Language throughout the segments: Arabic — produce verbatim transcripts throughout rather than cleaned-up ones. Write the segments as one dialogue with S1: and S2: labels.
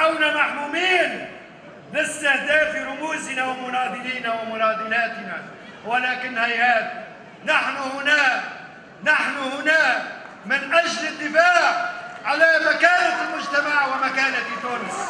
S1: دعونا محمومين لاستهداف رموزنا ومناضلينا ومناضلاتنا، ولكن هيهات، نحن هنا نحن هنا من أجل الدفاع على مكانة المجتمع ومكانة تونس.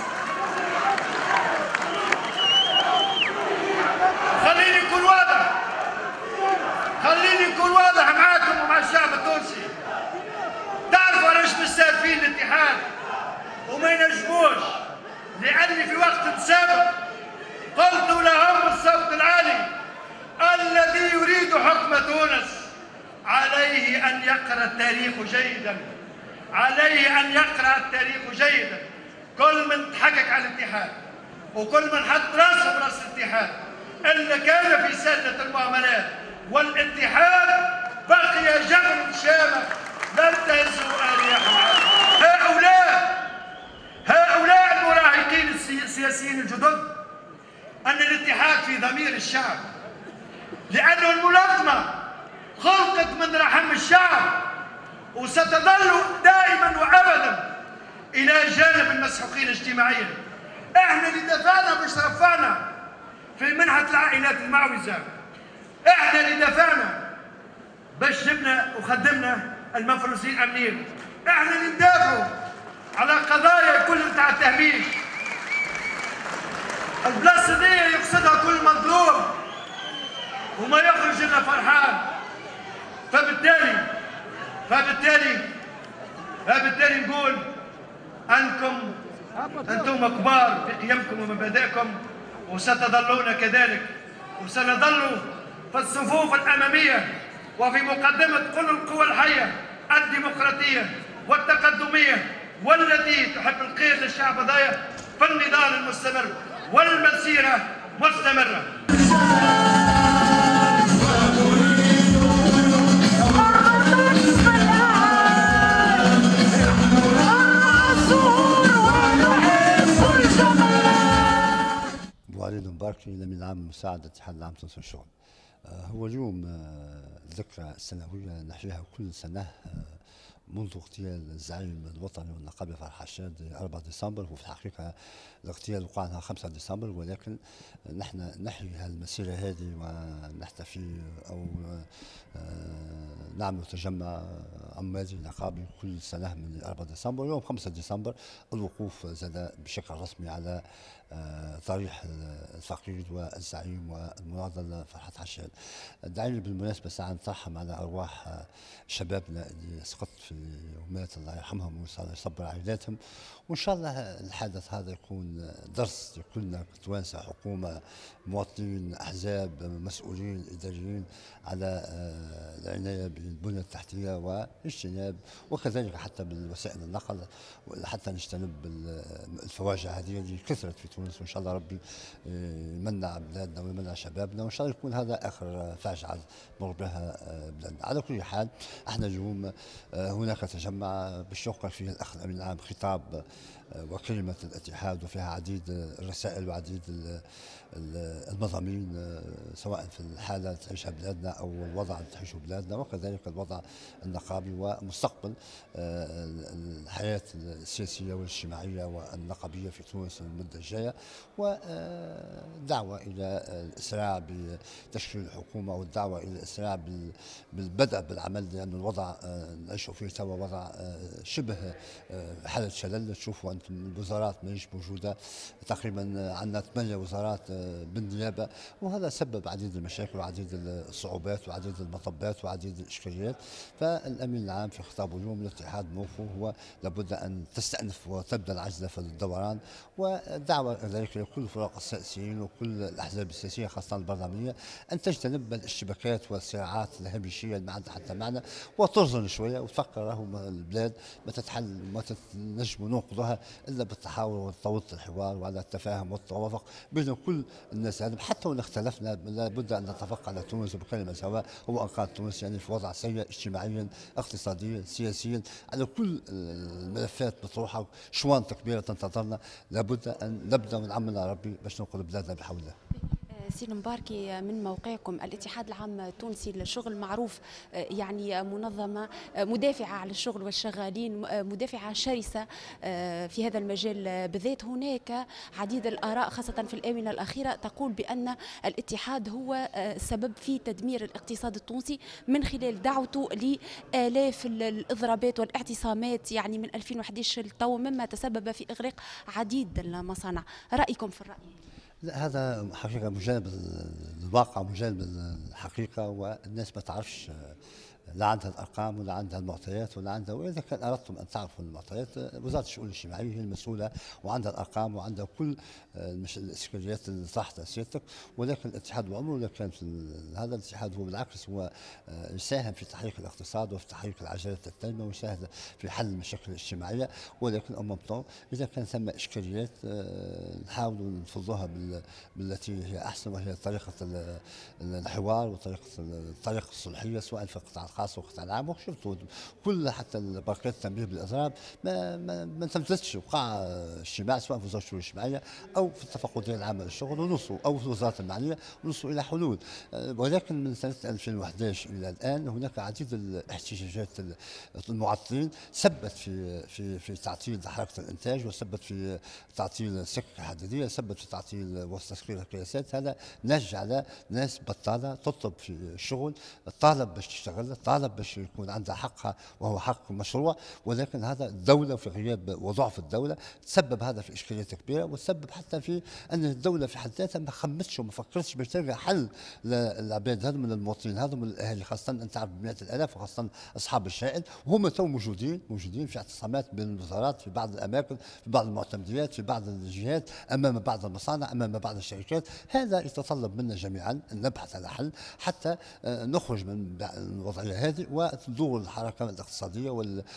S1: خليني نكون واضح خليني نكون واضح معاكم ومع الشعب التونسي. تعرفوا علاش مستهدفين الاتحاد وما ينجموش؟ لأني في وقت سابق قلت لهم بالصوت العالي: الذي يريد حكم تونس عليه أن يقرأ التاريخ جيدا، عليه أن يقرأ التاريخ جيدا. كل من تحقق على الاتحاد وكل من حط راسه براس الاتحاد اللي كان في سلة المعاملات والاتحاد بقي جبل شامخ لم تهزوا آلية. هؤلاء هؤلاء المراهقين السياسيين الجدد أن الاتحاد في ضمير الشعب، لأنه المنظمة خلقت من رحم الشعب وستظل دائما وأبدا إلى جانب المسحوقين اجتماعيا. احنا اللي دفعنا باش رفعنا في منحة العائلات المعوزة، احنا اللي دفعنا باش جبنا وخدمنا المفروسين الأمنيين، احنا اللي ندافعوا على قضايا كل نتاع التهميش. البلاصة دي يقصدها كل مظلوم وما يخرج لنا فرحان. فبالتالي فبالتالي فبالتالي نقول أنكم أنتم كبار في قيمكم ومبادئكم، وستظلون كذلك، وسنظل في الصفوف الأمامية وفي مقدمة كل القوى الحية الديمقراطية والتقدمية والتي تحب الخير للشعب ضايع في النضال المستمر والمسيرة مستمرة.
S2: وليد مبارك من عام مساعدة اتحاد العام تونس للشغل. هو اليوم الذكرى السنوية نحييها كل سنة منذ اغتيال الزعيم الوطني والنقابي فرح حشاد أربعة ديسمبر، وفي الحقيقة الاغتيال وقع لها خمسة ديسمبر، ولكن نحن نحيي هالمسيرة هذه ونحتفي أو نعمل تجمع عمالي نقابي كل سنة من أربعة ديسمبر. يوم خمسة ديسمبر الوقوف زاد بشكل رسمي على ضريح الفقيد والزعيم والمناضل فرحات حشاد. دعيني بالمناسبة ساعة نترحم على أرواح شبابنا اللي سقطت في ومات الله يرحمهم ويصلي يصبر عائلاتهم، وإن شاء الله الحدث هذا يكون درس لكلنا كتوانسة، حكومة، مواطنين، أحزاب، مسؤولين إداريين، على العناية بالبنية التحتية واجتناب وكذلك حتى بالوسائل النقل، حتى نجتنب الفواجع هذه اللي كثرت في تونس. وإن شاء الله ربي يمنع بلادنا ويمنع شبابنا، وإن شاء الله يكون هذا آخر فاجعة مر بها بلادنا. على كل حال احنا اليوم هناك تجمع باش ينقل فيه الأخ الأمين العام خطاب وكلمة الاتحاد، وفيها عديد الرسائل وعديد المضامين، سواء في الحالة اللي تعيشها بلادنا أو الوضع اللي تعيشه بلادنا، وكذلك الوضع النقابي ومستقبل الحياة السياسية والاجتماعية والنقابية في تونس المدة الجاية، ودعوة إلى الإسراع بتشكيل الحكومة والدعوة إلى الإسراع بالبدء بالعمل، لأن الوضع نعيشه فيه توا وضع شبه حالة شلل. تشوفوا أنتم الوزارات ماهيش موجودة تقريبا، عندنا ثمانية وزارات بالنيابة، وهذا سبب عديد المشاكل وعديد الصعوبات وعديد المطبات وعديد الإشكاليات. فالأمين العام في خطابه اليوم الاتحاد موقفه هو لابد أن تستأنف وتبدأ العجلة في الدوران، ودعوة كذلك لكل الفرق السياسيين وكل الأحزاب السياسية خاصة البرلمانية أن تجتنب الاشتباكات والصراعات الهامشية اللي ما عندها حتى معنى، وترزن شوية وتفكر راهو البلاد ما تتحل وما تنجم ننقذها إلا بالتحاور وطاولة الحوار وعلى التفاهم والتوافق بين كل الناس. هذا حتى وإن اختلفنا لابد أن نتفق على تونس بكلمة سواء، هو أنقاذ تونس يعني في وضع سيء اجتماعيا اقتصاديا سياسيا على كل الملفات مطروحة، شوانط كبيرة تنتظرنا، لابد أن نبدأ ونعمل على ربي باش ننقذ بلادنا بحول الله.
S3: سي المباركي، من موقعكم الاتحاد العام التونسي للشغل معروف يعني منظمة مدافعة على الشغل والشغالين، مدافعة شرسة في هذا المجال بالذات. هناك عديد الآراء خاصة في الآونة الأخيرة تقول بأن الاتحاد هو السبب في تدمير الاقتصاد التونسي من خلال دعوته لآلاف الإضرابات والاعتصامات يعني من ألفين وأحد عشر للتو، مما تسبب في إغلاق عديد المصانع. رأيكم في الرأي؟
S2: لا، هذا حقيقة مجانب الواقع، مجانب الحقيقة، والناس ما تعرفش، لا عندها الارقام ولا عندها المعطيات ولا عندها. واذا كان اردتم ان تعرفوا المعطيات، وزاره الشؤون الاجتماعيه هي المسؤوله وعندها الارقام وعندها كل الاشكاليات اللي طرحتها سيادتك. ولكن الاتحاد بعمره لا كان في هذا الاتحاد، هو بالعكس هو يساهم في تحريك الاقتصاد وفي تحريك العجله التنميه ويساهم في حل المشاكل الاجتماعيه. ولكن أمام طون اذا كان ثم اشكاليات نحاولوا نفضوها بالتي هي احسن، وهي طريقه الحوار وطريقه الطريقه الصلحيه، سواء في القطاع الخاص والقطاع العام. وشفتوا كل حتى بركات التنبيه بالاضراب ما ما, ما تمتدش، وقع اجتماع سواء في وزاره الشؤون الاجتماعيه او في التفقديه العامه للشغل ونصوا، او في وزاره المعنيه ونصوا الى حلول. ولكن من سنه ألفين وأحد عشر الى الان هناك عديد الاحتجاجات المعطلين سبت في في في تعطيل حركه الانتاج، وسبت في تعطيل السكك الحديديه، سبت في تعطيل وتسكير القياسات. هذا ناتج على ناس بطاله تطلب في الشغل، طالب باش تشتغل، طالب باش يكون عندها حقها وهو حق مشروع. ولكن هذا الدوله في غياب وضعف الدوله تسبب هذا في اشكاليات كبيره، وتسبب حتى في ان الدوله في حد ذاتها ما خمتش وما فكرتش باش تلقى حل للعباد هذو من المواطنين هذو من الاهالي، خاصه انت عارف بمئات الالاف، وخاصه اصحاب الشائل، وهم تو موجودين موجودين في اعتصامات بين الوزارات في بعض الاماكن، في بعض المعتمديات، في بعض الجهات، امام بعض المصانع، امام بعض الشركات. هذا يتطلب منا جميعا ان نبحث على حل حتى نخرج من الوضعيه هذه وتدور الحركه الاقتصاديه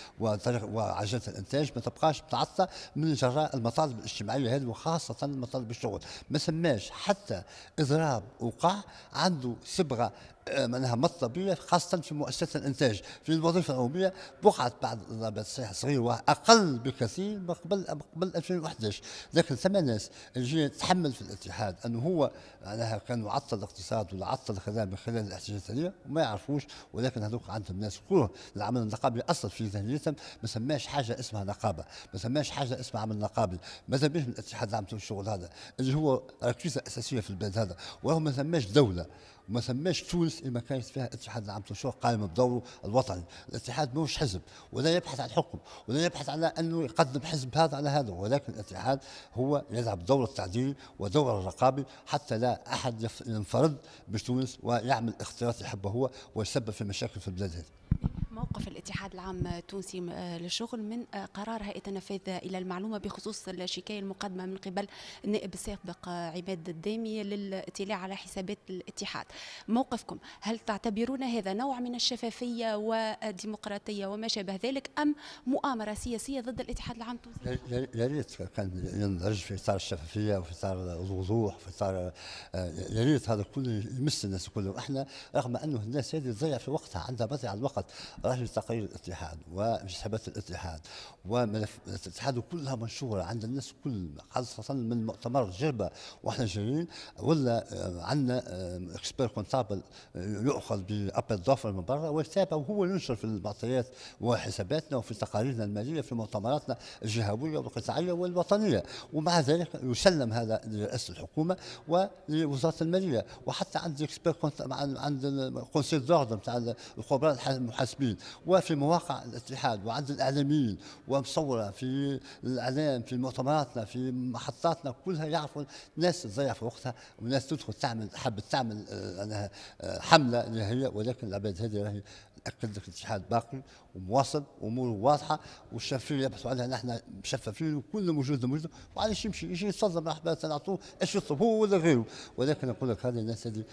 S2: وعجله الانتاج ما تبقاش متعطله من جراء المطالب الاجتماعيه هذه، وخاصه مطالب الشغل. ما سماش حتى اضراب وقع عنده صبغه معناها مطلبيه، خاصه في مؤسسات الانتاج. في الوظيفه العموميه وقعت بعض الاضرابات صغيره واقل بكثير من قبل قبل ألفين وأحد عشر. لكن ثم ناس اللي تحمل في الاتحاد انه هو معناها كان يعطل الاقتصاد ولا عطل الخدمه من خلال الاحتجاجات هذه وما يعرفوش. ولكن هذوك عندهم ناس كره العمل النقابي اصلا في ذهنيتهم، ما سماش حاجه اسمها نقابه، ما سماش حاجه اسمها عمل نقابي. ماذا بيه من الاتحاد العام الشغل هذا اللي هو ركيزه اساسيه في البلاد هذا، وهو ما سماش دوله وما سماش تونس ما كانت فيها اتحاد العام للشغل قائم بدوره الوطني. الاتحاد مش حزب ولا يبحث عن الحكم ولا يبحث على انه يقدم حزب هذا على هذا، ولكن الاتحاد هو يلعب دور التعديلي ودور الرقابي حتى لا احد ينفرد بتونس ويعمل اختيارات يحبه هو ويسبب في مشاكل في البلاد هذه.
S3: موقف الاتحاد العام التونسي للشغل من قرار هيئة التنفيذ إلى المعلومة بخصوص الشكاية المقدمة من قبل النائب السابق عماد الدامي للاطلاع على حسابات الاتحاد. موقفكم، هل تعتبرون هذا نوع من الشفافية والديمقراطية وما شابه ذلك، أم مؤامرة سياسية ضد الاتحاد العام التونسي؟
S2: يا ريت كان يندرج في إطار الشفافية وفي إطار الوضوح وفي إطار يا ريت هذا كله يمس الناس كلهم. احنا رغم أنه الناس هذه تضيع في وقتها، عندها مضيعة الوقت، راجل تقارير الاتحاد وحسابات الاتحاد وملف الاتحاد كلها منشوره عند الناس كل، خاصه من مؤتمر جربه واحنا جايين، ولا عندنا اكسبير كونتابل يؤخذ بابل ضافر من برا ويتابع وهو ينشر في المعطيات وحساباتنا وفي تقاريرنا الماليه في مؤتمراتنا الجهويه والقطاعيه والوطنيه. ومع ذلك يسلم هذا لرئاسه الحكومه ولوزاره الماليه، وحتى عند اكسبير عند الكونسيل دوردر نتاع الخبراء المحاسبين وفي مواقع الاتحاد وعند الاعلاميين ومصوره في الاعلام في مؤتمراتنا في محطاتنا كلها، يعرفوا الناس تضيع في وقتها وناس تدخل تعمل حبت تعمل انها حمله اللي هي، ولكن العباد هذه راهي ناكد لك الاتحاد باقي ومواصل اموره واضحه والشفافيه يبحثوا عليها، نحن مشففين وكل موجود موجود، وعلاش يمشي يجي يتصدم مرحبا نعطوه ايش يطلب هو ولا غيره. ولكن نقول لك هذه الناس هذه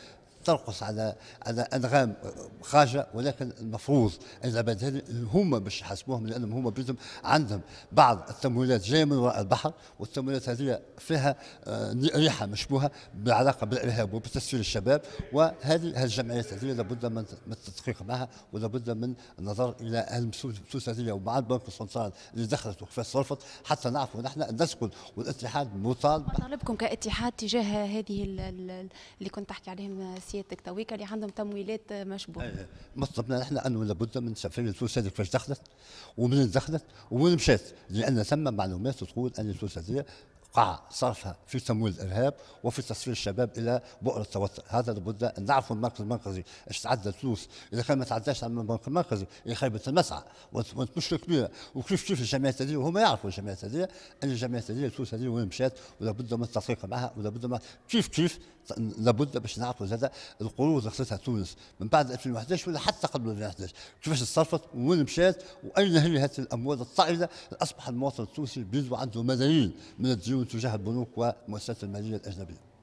S2: ترقص على على انغام خارجه، ولكن المفروض العباد هذه هم باش يحاسبوهم، لانهم هم بيدهم عندهم بعض التمويلات جايه من وراء البحر، والتمويلات هذه فيها ريحه مشبوهه بعلاقه بالارهاب وبتسفير الشباب، وهذه هذه الجمعيات هذه لابد من التدقيق معها، ولابد من النظر الى الفلوس هذه ومع البنك السنترال اللي دخلت وكيفاش صرفت، حتى نعرفوا نحن نسكن والاتحاد مطالب.
S3: مطالبكم كاتحاد تجاه هذه اللي كنت تحكي عليهم سيادتك تويكا اللي عندهم تمويلات مشبوهه.
S2: مطلبنا نحن انه لابد من تفعيل الفلوس هذه كيفاش دخلت ومن دخلت ومن مشات، لان ثم معلومات تقول ان الفلوس هذه قاع صرفها في تمويل الارهاب وفي تصفير الشباب الى بؤر التوتر. هذا لابد ان نعرفوا المركز المركزي ايش تعدى الفلوس، اذا كان ما تعداش على المركز المركزي هي خيبه المسعى وانت مشكله كبيره. وكيف كيف الجمعيات هذه وهم يعرفوا الجمعيات هذه ان الجمعيات هذه الفلوس هذه وين مشات، ولابد من التدقيق معها، ولابد من كيف كيف لابد باش نعرفوا زاد القروض اللي خصتها تونس من بعد ألفين وأحد عشر ولا حتى قبل ألفين وأحد عشر كيفاش تصرفت وين مشات واين هي هذه الاموال الطائله. اصبح المواطن التونسي بيده عنده ملايين من الديون تجاه البنوك والمؤسسات الماليه الاجنبيه.